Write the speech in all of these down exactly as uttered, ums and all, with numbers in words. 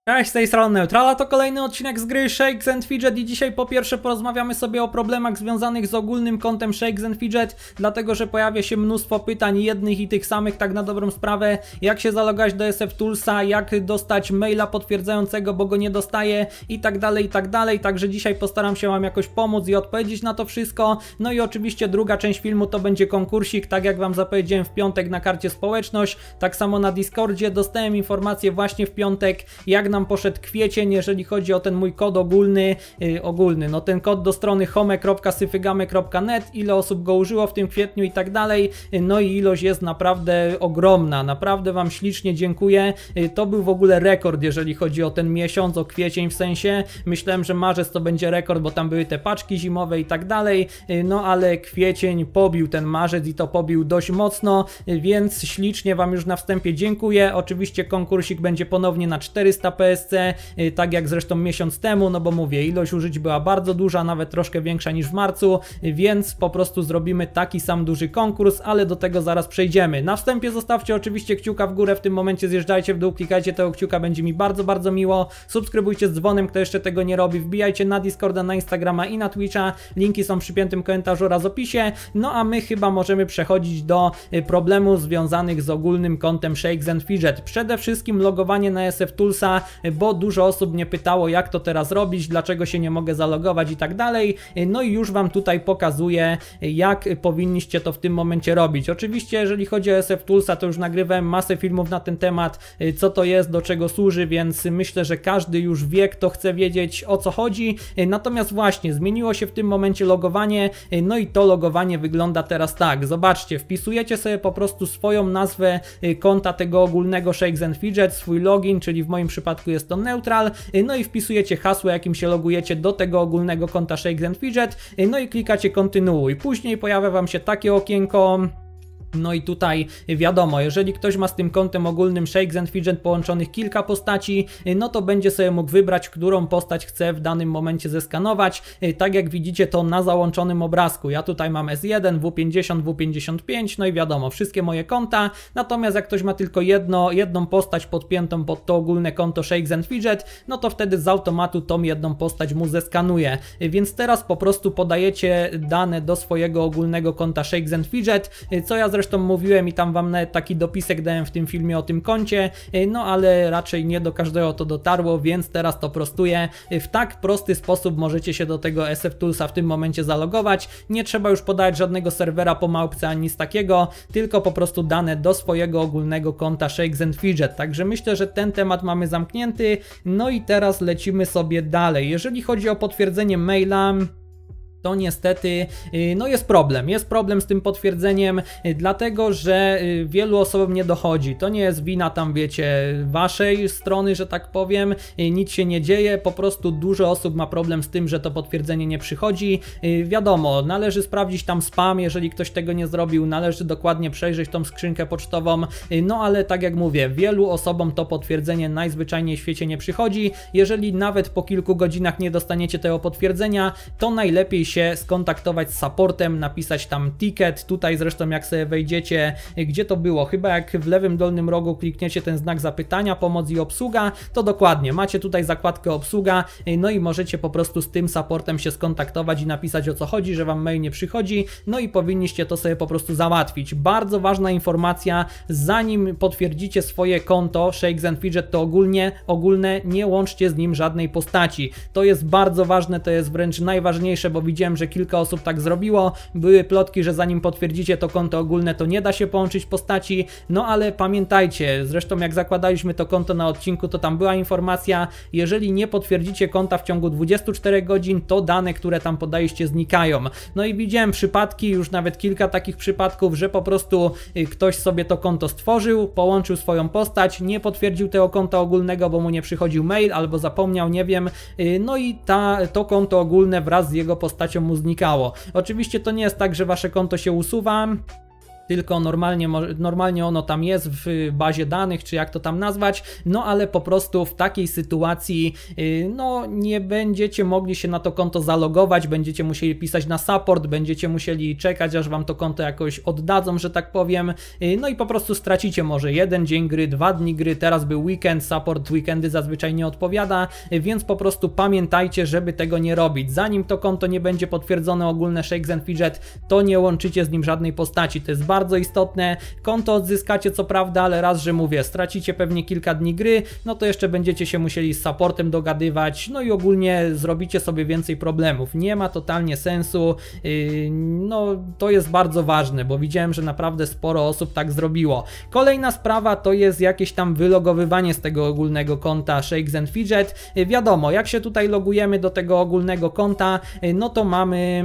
Cześć, z tej strony Neutrala, to kolejny odcinek z gry Shakes and Fidget i dzisiaj po pierwsze porozmawiamy sobie o problemach związanych z ogólnym kontem Shakes and Fidget, dlatego że pojawia się mnóstwo pytań jednych i tych samych, tak na dobrą sprawę, jak się zalogować do SFToolsa, jak dostać maila potwierdzającego, bo go nie dostaję i tak dalej, i tak dalej, także dzisiaj postaram się wam jakoś pomóc i odpowiedzieć na to wszystko. No i oczywiście druga część filmu to będzie konkursik, tak jak wam zapowiedziałem w piątek na karcie społeczność, tak samo na Discordzie dostałem informację właśnie w piątek, jak nam poszedł kwiecień, jeżeli chodzi o ten mój kod ogólny, yy, ogólny, no ten kod do strony home kropka syfygamy kropka net, ile osób go użyło w tym kwietniu i tak dalej, yy, no i ilość jest naprawdę ogromna, naprawdę wam ślicznie dziękuję, yy, to był w ogóle rekord, jeżeli chodzi o ten miesiąc, o kwiecień w sensie, myślałem, że marzec to będzie rekord, bo tam były te paczki zimowe i tak dalej, yy, no ale kwiecień pobił ten marzec i to pobił dość mocno, yy, więc ślicznie wam już na wstępie dziękuję. Oczywiście konkursik będzie ponownie na czterysta P S C, tak jak zresztą miesiąc temu, no bo mówię, ilość użyć była bardzo duża, nawet troszkę większa niż w marcu, więc po prostu zrobimy taki sam duży konkurs, ale do tego zaraz przejdziemy. Na wstępie zostawcie oczywiście kciuka w górę, w tym momencie zjeżdżajcie w dół, klikajcie tego kciuka, będzie mi bardzo, bardzo miło. Subskrybujcie z dzwonem, kto jeszcze tego nie robi, wbijajcie na Discorda, na Instagrama i na Twitcha, linki są w przypiętym komentarzu oraz opisie. No a my chyba możemy przechodzić do problemów związanych z ogólnym kontem Shakes and Fidget. Przede wszystkim logowanie na SFToolsa, bo dużo osób mnie pytało, jak to teraz robić, dlaczego się nie mogę zalogować i tak dalej. No i już wam tutaj pokazuję, jak powinniście to w tym momencie robić. Oczywiście, jeżeli chodzi o SFToolsa, to już nagrywałem masę filmów na ten temat, co to jest, do czego służy, więc myślę, że każdy już wie, kto chce wiedzieć, o co chodzi. Natomiast właśnie, zmieniło się w tym momencie logowanie, no i to logowanie wygląda teraz tak. Zobaczcie, wpisujecie sobie po prostu swoją nazwę konta tego ogólnego Shakes and Fidget, swój login, czyli w moim przypadku jest to Neutral, no i wpisujecie hasło, jakim się logujecie do tego ogólnego konta Shakes and Fidget, no i klikacie kontynuuj. Później pojawia wam się takie okienko. No i tutaj wiadomo, jeżeli ktoś ma z tym kontem ogólnym Shakes and Fidget połączonych kilka postaci, no to będzie sobie mógł wybrać, którą postać chce w danym momencie zeskanować. Tak jak widzicie to na załączonym obrazku. Ja tutaj mam S jeden, W pięćdziesiąt, W pięćdziesiąt pięć, no i wiadomo, wszystkie moje konta. Natomiast jak ktoś ma tylko jedno, jedną postać podpiętą pod to ogólne konto Shakes and Fidget, no to wtedy z automatu tą jedną postać mu zeskanuje. Więc teraz po prostu podajecie dane do swojego ogólnego konta Shakes and Fidget, co ja zresztą mówiłem i tam wam nawet taki dopisek dałem w tym filmie o tym koncie, no ale raczej nie do każdego to dotarło, więc teraz to prostuję. W tak prosty sposób możecie się do tego SFToolsa w tym momencie zalogować. Nie trzeba już podawać żadnego serwera po małpce ani nic takiego, tylko po prostu dane do swojego ogólnego konta Shakes and Fidget. Także myślę, że ten temat mamy zamknięty. No i teraz lecimy sobie dalej. Jeżeli chodzi o potwierdzenie maila, to niestety no jest problem, jest problem z tym potwierdzeniem, dlatego że wielu osobom nie dochodzi. To nie jest wina tam, wiecie, waszej strony, że tak powiem, nic się nie dzieje, po prostu dużo osób ma problem z tym, że to potwierdzenie nie przychodzi. Wiadomo, należy sprawdzić tam spam, jeżeli ktoś tego nie zrobił, należy dokładnie przejrzeć tą skrzynkę pocztową, no ale tak jak mówię, wielu osobom to potwierdzenie najzwyczajniej w świecie nie przychodzi. Jeżeli nawet po kilku godzinach nie dostaniecie tego potwierdzenia, to najlepiej się skontaktować z supportem, napisać tam ticket. Tutaj zresztą jak sobie wejdziecie, gdzie to było, chyba jak w lewym dolnym rogu klikniecie ten znak zapytania, pomoc i obsługa, to dokładnie macie tutaj zakładkę obsługa, no i możecie po prostu z tym supportem się skontaktować i napisać, o co chodzi, że wam mail nie przychodzi, no i powinniście to sobie po prostu załatwić. Bardzo ważna informacja, zanim potwierdzicie swoje konto Shakes and Fidget, to ogólnie, ogólne nie łączcie z nim żadnej postaci. To jest bardzo ważne, to jest wręcz najważniejsze, bo widziałem, że kilka osób tak zrobiło, były plotki, że zanim potwierdzicie to konto ogólne, to nie da się połączyć postaci, no ale pamiętajcie, zresztą jak zakładaliśmy to konto na odcinku, to tam była informacja, jeżeli nie potwierdzicie konta w ciągu dwudziestu czterech godzin, to dane, które tam podaliście, znikają. No i widziałem przypadki, już nawet kilka takich przypadków, że po prostu ktoś sobie to konto stworzył, połączył swoją postać, nie potwierdził tego konta ogólnego, bo mu nie przychodził mail, albo zapomniał, nie wiem, no i ta, to konto ogólne wraz z jego postacią mu znikało. Oczywiście to nie jest tak, że wasze konto się usuwa. tylko normalnie, normalnie ono tam jest w bazie danych, czy jak to tam nazwać, no ale po prostu w takiej sytuacji no nie będziecie mogli się na to konto zalogować, będziecie musieli pisać na support, będziecie musieli czekać, aż wam to konto jakoś oddadzą, że tak powiem, no i po prostu stracicie może jeden dzień gry, dwa dni gry, teraz był weekend, support weekendy zazwyczaj nie odpowiada, więc po prostu pamiętajcie, żeby tego nie robić. Zanim to konto nie będzie potwierdzone ogólne Shakes and Fidget, to nie łączycie z nim żadnej postaci, to jest bardzo bardzo istotne. Konto odzyskacie co prawda, ale raz, że mówię, stracicie pewnie kilka dni gry, no to jeszcze będziecie się musieli z supportem dogadywać, no i ogólnie zrobicie sobie więcej problemów. Nie ma totalnie sensu, yy, no to jest bardzo ważne, bo widziałem, że naprawdę sporo osób tak zrobiło. Kolejna sprawa to jest jakieś tam wylogowywanie z tego ogólnego konta Shakes and Fidget. Yy, wiadomo, jak się tutaj logujemy do tego ogólnego konta, yy, no to mamy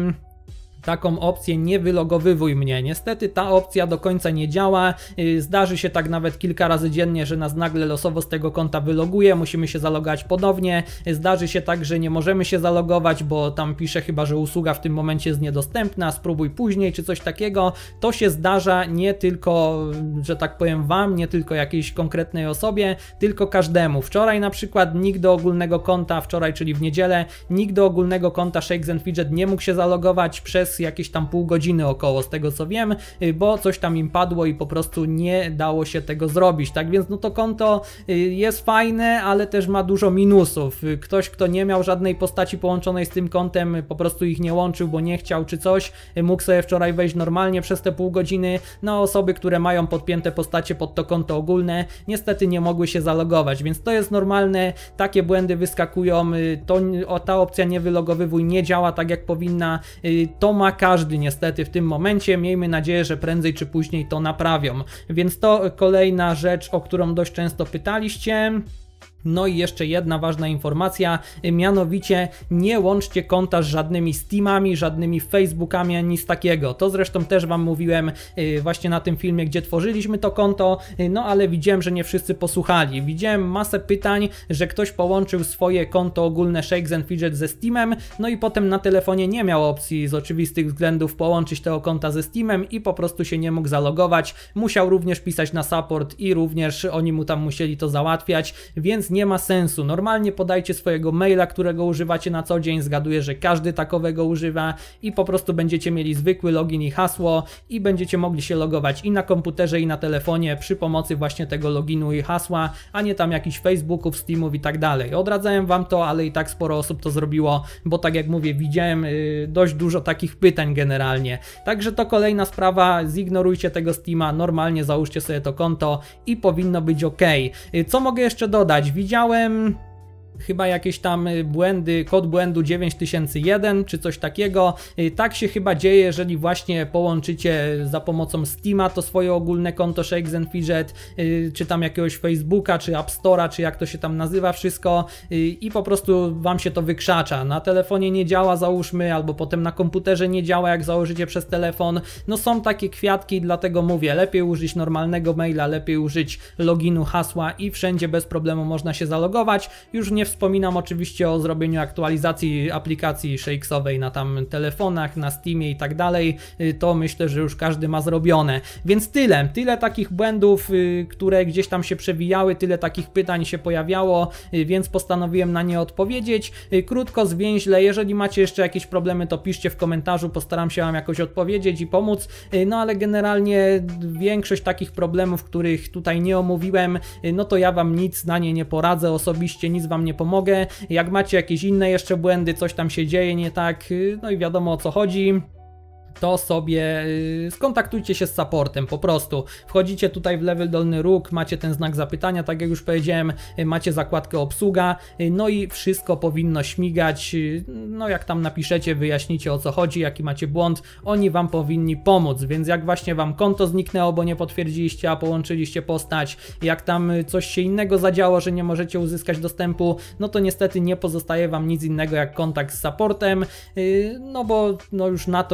taką opcję nie wylogowywuj mnie. Niestety ta opcja do końca nie działa, zdarzy się tak nawet kilka razy dziennie, że nas nagle losowo z tego konta wyloguje, musimy się zalogować ponownie, zdarzy się tak, że nie możemy się zalogować, bo tam pisze chyba, że usługa w tym momencie jest niedostępna, spróbuj później czy coś takiego. To się zdarza nie tylko, że tak powiem wam, nie tylko jakiejś konkretnej osobie, tylko każdemu. Wczoraj na przykład nikt do ogólnego konta, wczoraj czyli w niedzielę, nikt do ogólnego konta Shakes and Fidget nie mógł się zalogować przez jakieś tam pół godziny około, z tego co wiem, bo coś tam im padło i po prostu nie dało się tego zrobić. Tak więc no to konto jest fajne, ale też ma dużo minusów. Ktoś, kto nie miał żadnej postaci połączonej z tym kontem, po prostu ich nie łączył, bo nie chciał czy coś, mógł sobie wczoraj wejść normalnie przez te pół godziny. No osoby, które mają podpięte postacie pod to konto ogólne, niestety nie mogły się zalogować, więc to jest normalne, takie błędy wyskakują, to, ta opcja nie wylogowywuj nie działa tak jak powinna, to ma każdy niestety w tym momencie, miejmy nadzieję, że prędzej czy później to naprawią. Więc to kolejna rzecz, o którą dość często pytaliście. No i jeszcze jedna ważna informacja, mianowicie nie łączcie konta z żadnymi Steamami, żadnymi Facebookami, ani nic takiego. To zresztą też wam mówiłem właśnie na tym filmie, gdzie tworzyliśmy to konto, no ale widziałem, że nie wszyscy posłuchali. Widziałem masę pytań, że ktoś połączył swoje konto ogólne Shakes and Fidget ze Steamem, no i potem na telefonie nie miał opcji z oczywistych względów połączyć tego konta ze Steamem i po prostu się nie mógł zalogować. Musiał również pisać na support i również oni mu tam musieli to załatwiać, więc nie ma sensu. Normalnie podajcie swojego maila, którego używacie na co dzień, zgaduję, że każdy takowego używa i po prostu będziecie mieli zwykły login i hasło i będziecie mogli się logować i na komputerze i na telefonie przy pomocy właśnie tego loginu i hasła, a nie tam jakichś Facebooków, Steamów i tak dalej. Odradzałem wam to, ale i tak sporo osób to zrobiło, bo tak jak mówię, widziałem yy, dość dużo takich pytań generalnie. Także to kolejna sprawa, zignorujcie tego Steama, normalnie załóżcie sobie to konto i powinno być ok. Yy, co mogę jeszcze dodać? Widziałem chyba jakieś tam błędy, kod błędu dziewięć tysięcy jeden czy coś takiego. Tak się chyba dzieje, jeżeli właśnie połączycie za pomocą Steama to swoje ogólne konto Shakes and Fidget, czy tam jakiegoś Facebooka, czy App Store'a, czy jak to się tam nazywa wszystko i po prostu wam się to wykrzacza. Na telefonie nie działa, załóżmy, albo potem na komputerze nie działa, jak założycie przez telefon. No są takie kwiatki, dlatego mówię, lepiej użyć normalnego maila, lepiej użyć loginu, hasła i wszędzie bez problemu można się zalogować. Już nie wspominam oczywiście o zrobieniu aktualizacji aplikacji Shakesowej na tam telefonach, na Steamie i tak dalej. To myślę, że już każdy ma zrobione. Więc tyle, tyle takich błędów, które gdzieś tam się przewijały, tyle takich pytań się pojawiało, więc postanowiłem na nie odpowiedzieć. Krótko, zwięźle, jeżeli macie jeszcze jakieś problemy, to piszcie w komentarzu, postaram się wam jakoś odpowiedzieć i pomóc. No ale generalnie większość takich problemów, których tutaj nie omówiłem, no to ja wam nic na nie nie poradzę osobiście, nic wam nie pomogę. Jak macie jakieś inne jeszcze błędy, coś tam się dzieje nie tak, no i wiadomo o co chodzi, to sobie yy, skontaktujcie się z supportem, po prostu wchodzicie tutaj w lewy dolny róg, macie ten znak zapytania, tak jak już powiedziałem, yy, macie zakładkę obsługa, yy, no i wszystko powinno śmigać, yy, no jak tam napiszecie, wyjaśnicie o co chodzi, jaki macie błąd, oni wam powinni pomóc, więc jak właśnie wam konto zniknęło, bo nie potwierdziliście, a połączyliście postać, jak tam coś się innego zadziało, że nie możecie uzyskać dostępu, no to niestety nie pozostaje wam nic innego jak kontakt z supportem, yy, no bo no już na to niestety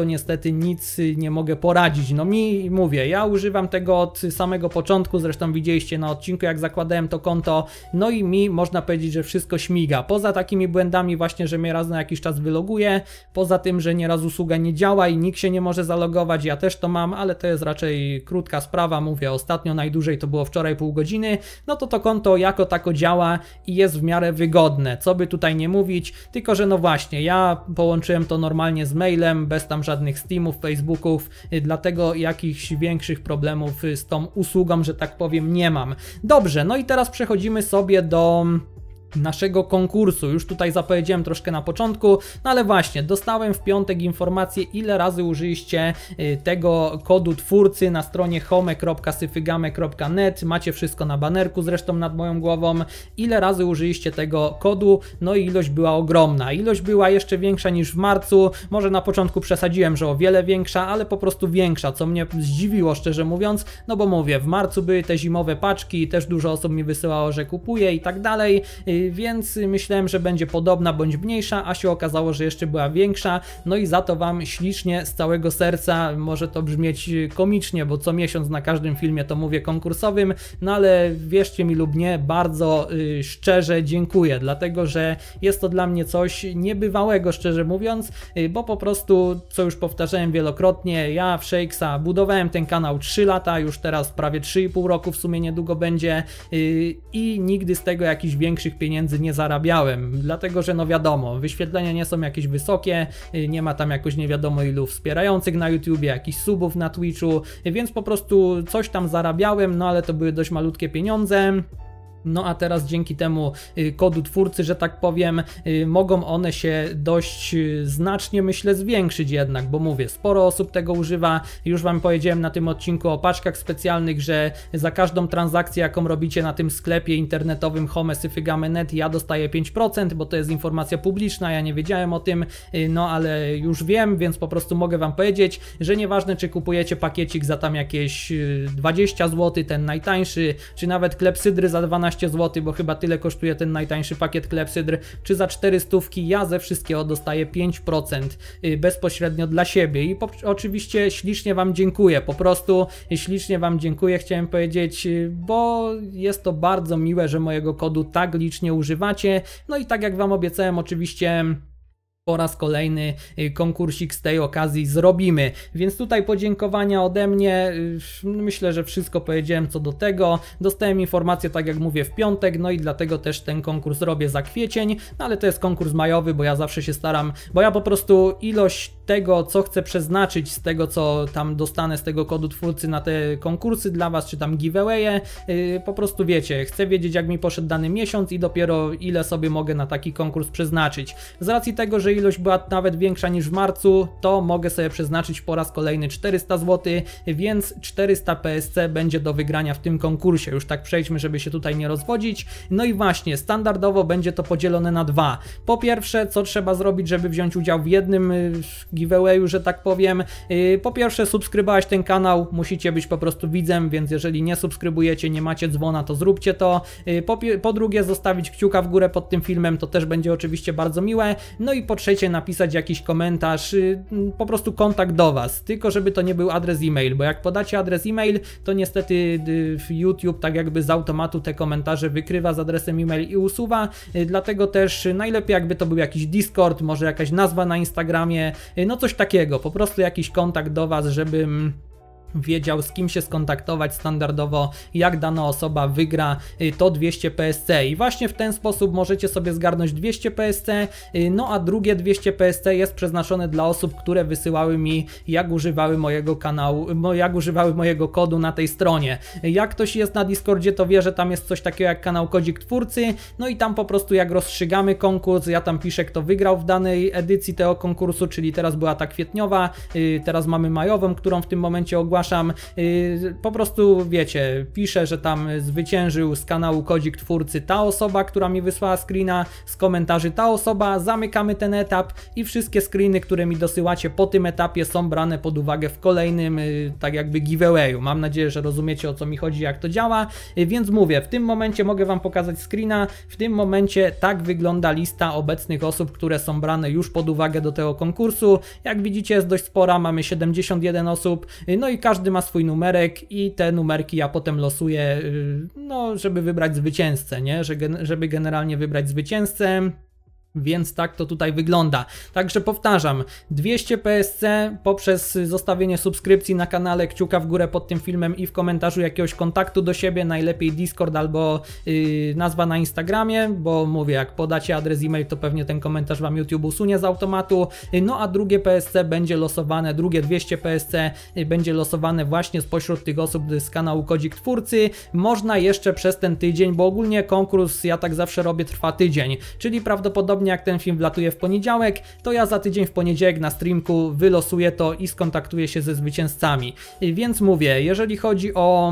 niestety nic nie mogę poradzić. No mi, mówię, ja używam tego od samego początku, zresztą widzieliście na odcinku, jak zakładałem to konto, no i mi można powiedzieć, że wszystko śmiga. Poza takimi błędami właśnie, że mnie raz na jakiś czas wyloguje, poza tym, że nieraz usługa nie działa i nikt się nie może zalogować, ja też to mam, ale to jest raczej krótka sprawa, mówię, ostatnio najdłużej to było wczoraj pół godziny, no to to konto jako tako działa i jest w miarę wygodne, co by tutaj nie mówić, tylko że no właśnie, ja połączyłem to normalnie z mailem, bez tam żadnych Steamów, Facebooków, dlatego jakichś większych problemów z tą usługą, że tak powiem, nie mam. Dobrze, no i teraz przechodzimy sobie do naszego konkursu. Już tutaj zapowiedziałem troszkę na początku, no ale właśnie, dostałem w piątek informację, ile razy użyliście tego kodu twórcy na stronie home kropka syfygame kropka net, macie wszystko na banerku zresztą nad moją głową, ile razy użyliście tego kodu, no i ilość była ogromna, ilość była jeszcze większa niż w marcu, może na początku przesadziłem, że o wiele większa, ale po prostu większa, co mnie zdziwiło szczerze mówiąc, no bo mówię, w marcu były te zimowe paczki, też dużo osób mi wysyłało, że kupuje i tak dalej, więc myślałem, że będzie podobna bądź mniejsza, a się okazało, że jeszcze była większa, no i za to Wam ślicznie z całego serca, może to brzmieć komicznie, bo co miesiąc na każdym filmie to mówię konkursowym, no ale wierzcie mi lub nie, bardzo y, szczerze dziękuję, dlatego że jest to dla mnie coś niebywałego, szczerze mówiąc, y, bo po prostu, co już powtarzałem wielokrotnie, ja w Shakesa budowałem ten kanał trzy lata, już teraz prawie trzy i pół roku w sumie niedługo będzie y, i nigdy z tego jakichś większych pieniędzy pieniędzy nie zarabiałem, dlatego że no wiadomo, wyświetlenia nie są jakieś wysokie, nie ma tam jakoś nie wiadomo ilu wspierających na YouTubie, jakichś subów na Twitchu, więc po prostu coś tam zarabiałem, no ale to były dość malutkie pieniądze. No a teraz dzięki temu kodu twórcy, że tak powiem, mogą one się dość znacznie, myślę, zwiększyć jednak, bo mówię, sporo osób tego używa, już Wam powiedziałem na tym odcinku o paczkach specjalnych, że za każdą transakcję, jaką robicie na tym sklepie internetowym home kropka syfygame kropka net, ja dostaję pięć procent, bo to jest informacja publiczna, ja nie wiedziałem o tym, no ale już wiem, więc po prostu mogę Wam powiedzieć, że nieważne, czy kupujecie pakiecik za tam jakieś dwadzieścia złotych, ten najtańszy, czy nawet klepsydry za dwanaście złotych, bo chyba tyle kosztuje ten najtańszy pakiet klepsydr, czy za cztery stówki, ja ze wszystkiego dostaję pięć procent bezpośrednio dla siebie i po, oczywiście ślicznie Wam dziękuję, po prostu ślicznie Wam dziękuję, chciałem powiedzieć, bo jest to bardzo miłe, że mojego kodu tak licznie używacie, no i tak jak Wam obiecałem, oczywiście po raz kolejny konkursik z tej okazji zrobimy, więc tutaj podziękowania ode mnie, myślę, że wszystko powiedziałem co do tego, dostałem informację, tak jak mówię, w piątek, no i dlatego też ten konkurs robię za kwiecień, no ale to jest konkurs majowy, bo ja zawsze się staram, bo ja po prostu ilość tego, co chcę przeznaczyć z tego, co tam dostanę z tego kodu twórcy na te konkursy dla Was, czy tam giveawaye, yy, po prostu wiecie, chcę wiedzieć, jak mi poszedł dany miesiąc i dopiero ile sobie mogę na taki konkurs przeznaczyć. Z racji tego, że ilość była nawet większa niż w marcu, to mogę sobie przeznaczyć po raz kolejny czterysta złotych, więc czterysta P S C będzie do wygrania w tym konkursie. Już tak przejdźmy, żeby się tutaj nie rozwodzić. No i właśnie, standardowo będzie to podzielone na dwa. Po pierwsze, co trzeba zrobić, żeby wziąć udział w jednym giveawayu, że tak powiem. Po pierwsze, subskrybować ten kanał, musicie być po prostu widzem, więc jeżeli nie subskrybujecie, nie macie dzwona, to zróbcie to. Po, po drugie, zostawić kciuka w górę pod tym filmem, to też będzie oczywiście bardzo miłe. No i po trzecie, napisać jakiś komentarz, po prostu kontakt do Was, tylko żeby to nie był adres e-mail, bo jak podacie adres e-mail, to niestety YouTube tak jakby z automatu te komentarze wykrywa z adresem e-mail i usuwa, dlatego też najlepiej jakby to był jakiś Discord, może jakaś nazwa na Instagramie, no coś takiego, po prostu jakiś kontakt do Was, żebym wiedział, z kim się skontaktować standardowo, jak dana osoba wygra to dwieście P S C i właśnie w ten sposób możecie sobie zgarnąć dwieście P S C, no a drugie dwieście P S C jest przeznaczone dla osób, które wysyłały mi, jak używały mojego kanału, jak używały mojego kodu na tej stronie. Jak ktoś jest na Discordzie, to wie, że tam jest coś takiego jak kanał Kodzik Twórcy, no i tam po prostu jak rozstrzygamy konkurs, ja tam piszę, kto wygrał w danej edycji tego konkursu, czyli teraz była ta kwietniowa, teraz mamy majową, którą w tym momencie ogłaszam, zgłaszam. Yy, po prostu wiecie, piszę, że tam zwyciężył z kanału Kodzik Twórcy ta osoba, która mi wysłała screena, z komentarzy ta osoba, zamykamy ten etap i wszystkie screeny, które mi dosyłacie po tym etapie są brane pod uwagę w kolejnym yy, tak jakby giveawayu. Mam nadzieję, że rozumiecie, o co mi chodzi, jak to działa, yy, więc mówię, w tym momencie mogę wam pokazać screena, w tym momencie tak wygląda lista obecnych osób, które są brane już pod uwagę do tego konkursu. Jak widzicie, jest dość spora, mamy siedemdziesiąt jeden osób, yy, no i każdy ma swój numerek i te numerki ja potem losuję, yy, no żeby wybrać zwycięzcę, nie? Że gen- żeby generalnie wybrać zwycięzcę. Więc tak to tutaj wygląda. Także powtarzam, dwieście P S C poprzez zostawienie subskrypcji na kanale, kciuka w górę pod tym filmem i w komentarzu jakiegoś kontaktu do siebie, najlepiej Discord albo yy, nazwa na Instagramie, bo mówię, jak podacie adres e-mail, to pewnie ten komentarz wam YouTube usunie z automatu. Yy, no a drugie P S C będzie losowane, drugie dwieście P S C yy, będzie losowane właśnie spośród tych osób z kanału Kodzik Twórcy. Można jeszcze przez ten tydzień, bo ogólnie konkurs, ja tak zawsze robię, trwa tydzień, czyli prawdopodobnie jak ten film wlatuje w poniedziałek, to ja za tydzień w poniedziałek na streamku wylosuję to i skontaktuję się ze zwycięzcami. Więc mówię, jeżeli chodzi o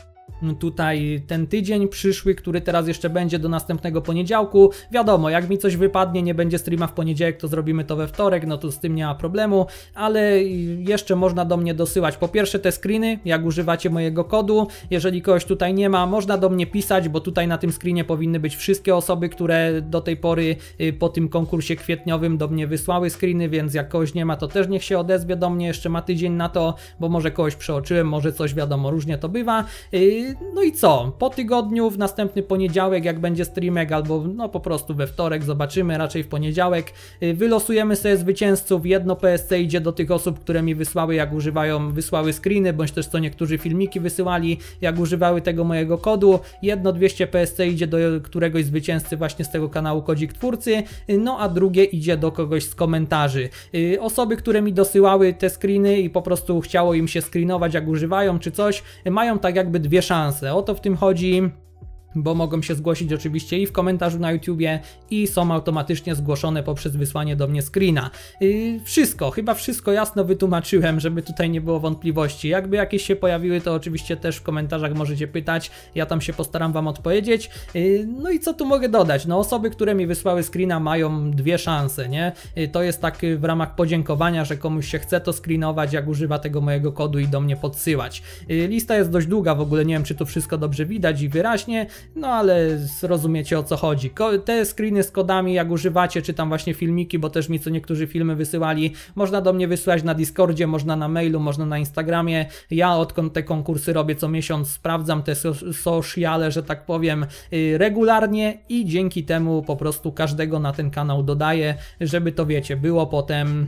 tutaj ten tydzień przyszły, który teraz jeszcze będzie do następnego poniedziałku, wiadomo, jak mi coś wypadnie, nie będzie streama w poniedziałek, to zrobimy to we wtorek, no to z tym nie ma problemu, ale jeszcze można do mnie dosyłać po pierwsze te screeny, jak używacie mojego kodu, jeżeli kogoś tutaj nie ma, można do mnie pisać, bo tutaj na tym screenie powinny być wszystkie osoby, które do tej pory po tym konkursie kwietniowym do mnie wysłały screeny, więc jak kogoś nie ma, to też niech się odezwie do mnie, jeszcze ma tydzień na to, bo może kogoś przeoczyłem, może coś, wiadomo, różnie to bywa. No i co? Po tygodniu, w następny poniedziałek, jak będzie streamek, albo no po prostu we wtorek, zobaczymy, raczej w poniedziałek, wylosujemy sobie zwycięzców. Jedno P S C idzie do tych osób, które mi wysłały, jak używają, wysłały screeny, bądź też co niektórzy filmiki wysyłali, jak używały tego mojego kodu. Jedno dwieście P S C idzie do któregoś zwycięzcy właśnie z tego kanału Kodzik Twórcy, no a drugie idzie do kogoś z komentarzy. Osoby, które mi dosyłały te screeny i po prostu chciało im się screenować, jak używają, czy coś, mają tak jakby dwie szanse. O to w tym chodzi, bo mogą się zgłosić oczywiście i w komentarzu na YouTubie i są automatycznie zgłoszone poprzez wysłanie do mnie screena. Yy, wszystko, chyba wszystko jasno wytłumaczyłem, żeby tutaj nie było wątpliwości. Jakby jakieś się pojawiły, to oczywiście też w komentarzach możecie pytać, ja tam się postaram wam odpowiedzieć. Yy, no i co tu mogę dodać? No osoby, które mi wysłały screena, mają dwie szanse, nie? Yy, to jest tak w ramach podziękowania, że komuś się chce to screenować, jak używa tego mojego kodu i do mnie podsyłać. Yy, lista jest dość długa, w ogóle nie wiem, czy tu wszystko dobrze widać i wyraźnie, no ale zrozumiecie, o co chodzi. Ko te screeny z kodami, jak używacie, czy tam właśnie filmiki, bo też mi co niektórzy filmy wysyłali, można do mnie wysyłać na Discordzie, można na mailu, można na Instagramie. Ja odkąd te konkursy robię co miesiąc, sprawdzam te so sociale, że tak powiem, yy, regularnie i dzięki temu po prostu każdego na ten kanał dodaję, żeby to wiecie, było potem,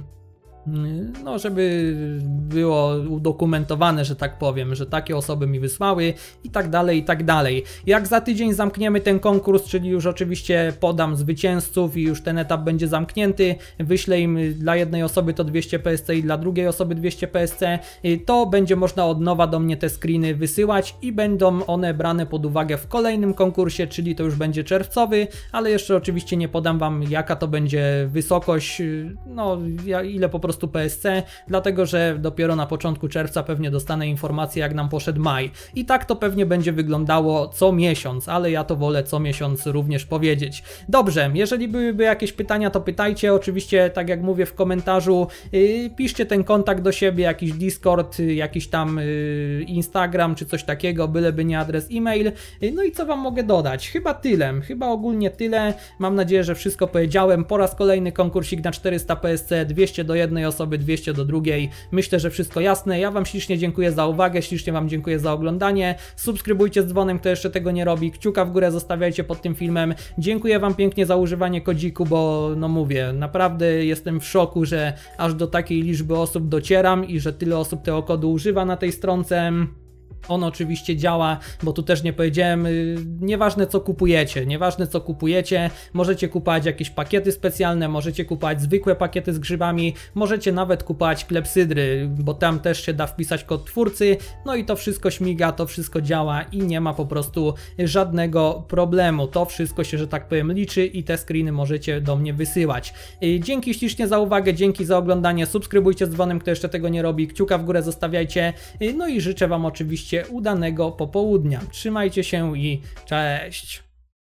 no żeby było udokumentowane, że tak powiem, że takie osoby mi wysłały i tak dalej, i tak dalej. Jak za tydzień zamkniemy ten konkurs, czyli już oczywiście podam zwycięzców i już ten etap będzie zamknięty, wyślę im dla jednej osoby to dwieście P S C i dla drugiej osoby dwieście P S C, to będzie można od nowa do mnie te screeny wysyłać i będą one brane pod uwagę w kolejnym konkursie, czyli to już będzie czerwcowy, ale jeszcze oczywiście nie podam wam, jaka to będzie wysokość, no ile po prostu P S C, dlatego że dopiero na początku czerwca pewnie dostanę informację, jak nam poszedł maj. I tak to pewnie będzie wyglądało co miesiąc, ale ja to wolę co miesiąc również powiedzieć. Dobrze, jeżeli byłyby jakieś pytania, to pytajcie, oczywiście tak jak mówię w komentarzu, yy, piszcie ten kontakt do siebie, jakiś Discord, yy, jakiś tam yy, Instagram, czy coś takiego, byleby nie adres e-mail. Yy, no i co wam mogę dodać? Chyba tyle, chyba ogólnie tyle. Mam nadzieję, że wszystko powiedziałem. Po raz kolejny konkursik na czterysta P S C, dwieście do jednej osoby, dwieście do drugiej. Myślę, że wszystko jasne. Ja wam ślicznie dziękuję za uwagę, ślicznie wam dziękuję za oglądanie. Subskrybujcie z dzwonem, kto jeszcze tego nie robi. Kciuka w górę zostawiajcie pod tym filmem. Dziękuję wam pięknie za używanie kodziku, bo no mówię, naprawdę jestem w szoku, że aż do takiej liczby osób docieram i że tyle osób tego kodu używa na tej stronce. On oczywiście działa, bo tu też nie powiedziałem, yy, nieważne co kupujecie, nieważne co kupujecie, możecie kupować jakieś pakiety specjalne, możecie kupować zwykłe pakiety z grzybami, możecie nawet kupować klepsydry, bo tam też się da wpisać kod twórcy, no i to wszystko śmiga, to wszystko działa i nie ma po prostu żadnego problemu. To wszystko się, że tak powiem, liczy i te screeny możecie do mnie wysyłać. Yy, dzięki ślicznie za uwagę, dzięki za oglądanie, subskrybujcie z dzwonem, kto jeszcze tego nie robi, kciuka w górę zostawiajcie, yy, no i życzę wam oczywiście udanego popołudnia. Trzymajcie się i cześć!